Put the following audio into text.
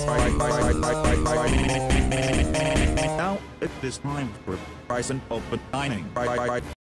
Now it is time for price and open dining.